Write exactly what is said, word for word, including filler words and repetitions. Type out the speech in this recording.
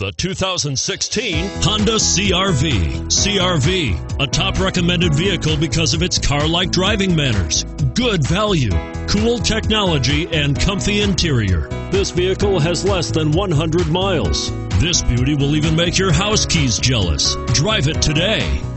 The two thousand sixteen Honda C R V. C R V, a top recommended vehicle because of its car-like driving manners, good value, cool technology, and comfy interior. This vehicle has less than one hundred miles. This beauty will even make your house keys jealous. Drive it today.